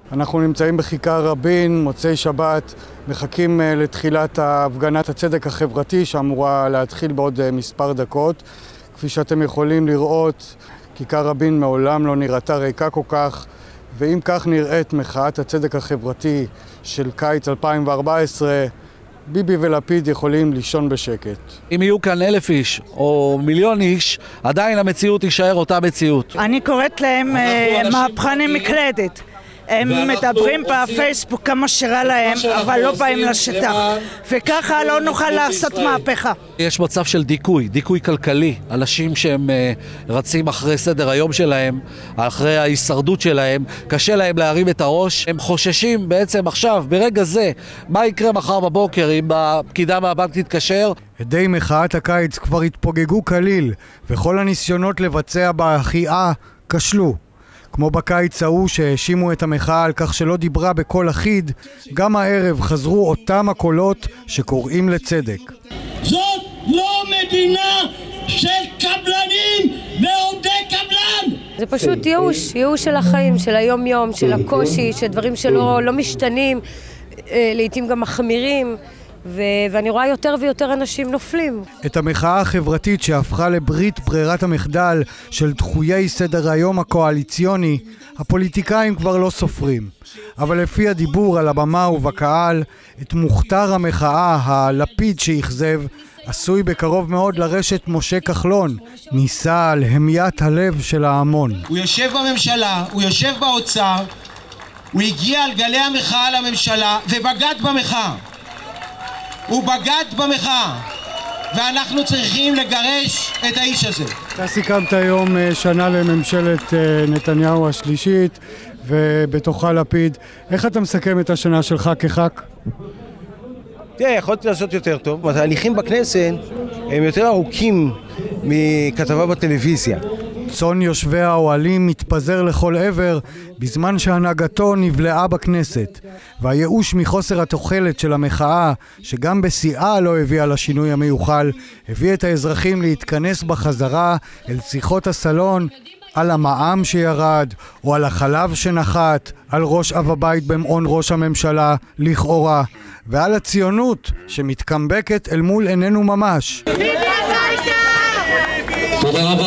אנחנו נמצאים בכיכר רבין, מוצאי שבת, מחכים לתחילת הפגנת הצדק החברתי שאמורה להתחיל בעוד מספר דקות. כפי שאתם יכולים לראות, כיכר רבין מעולם לא נראתה ריקה כל כך, ואם כך נראית מחאת הצדק החברתי של קיץ 2014, ביבי ולפיד יכולים לישון בשקט. אם יהיו כאן 1,000 איש או מיליון איש, עדיין המציאות תישאר אותה מציאות. אני קוראת להם מהפכני מקלדת. הם מדברים בפייסבוק כמה שרע להם, אבל לא באים לשטח. וככה לא נוכל לעשות מהפכה. יש מצב של דיכוי כלכלי. אנשים שהם רצים אחרי סדר היום שלהם, אחרי ההישרדות שלהם, קשה להם להרים את הראש. הם חוששים בעצם עכשיו, ברגע זה, מה יקרה מחר בבוקר אם הפקידה מהבנק תתקשר. עדי מחאת הקיץ כבר התפוגגו כליל, וכל הניסיונות לבצע בהחייאה כשלו. כמו בקיץ ההוא שהאשימו את המחאה על כך שלא דיברה בקול אחיד, גם הערב חזרו אותם הקולות שקוראים לצדק. זאת לא מדינה של קבלנים ועובדי קבלן! זה פשוט ייאוש של החיים, של היום-יום, של הקושי, של דברים שלא משתנים, לעתים גם מחמירים. ואני רואה יותר ויותר אנשים נופלים. את המחאה החברתית שהפכה לברית ברירת המחדל של דחויי סדר היום הקואליציוני, הפוליטיקאים כבר לא סופרים. אבל לפי הדיבור על הבמה ובקהל, את מוכתר המחאה, הלפיד שיחזב, עשוי בקרוב מאוד לרשת משה כחלון, ניסה על המיית הלב של ההמון. הוא יושב בממשלה, הוא יושב באוצר, הוא הגיע על גלי המחאה לממשלה ובגד במחאה. הוא בגד במחאה, ואנחנו צריכים לגרש את האיש הזה. אתה סיכמת היום שנה לממשלת נתניהו השלישית, ובתוכה לפיד. איך אתה מסכם את השנה שלך כח"כ? תראה, יכולתי לעשות יותר טוב. התהליכים בכנסת הם יותר ארוכים מכתבה בטלוויזיה. צאן יושבי האוהלים מתפזר לכל עבר בזמן שהנהגתו נבלעה בכנסת, והייאוש מחוסר התוחלת של המחאה, שגם בשיאה לא הביאה לשינוי המיוחל, הביא את האזרחים להתכנס בחזרה אל שיחות הסלון על המע"מ שירד, או על החלב שנחת, על ראש אב הבית במעון ראש הממשלה, לכאורה, ועל הציונות שמתקמבקת אל מול עינינו ממש. תודה רבה.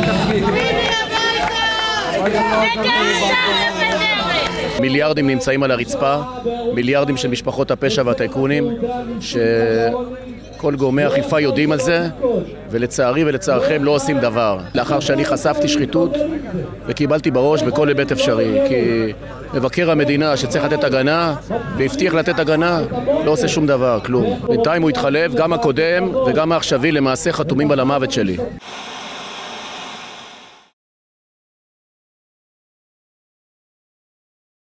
מיליארדים נמצאים על הרצפה, מיליארדים של משפחות הפשע והטייקונים, שכל גורמי האכיפה יודעים על זה, ולצערי ולצערכם לא עושים דבר. לאחר שאני חשפתי שחיתות וקיבלתי בראש בכל היבט אפשרי, כי מבקר המדינה שצריך לתת הגנה והבטיח לתת הגנה לא עושה שום דבר, כלום. בינתיים הוא התחלף, גם הקודם וגם העכשווי למעשה חתומים על המוות שלי.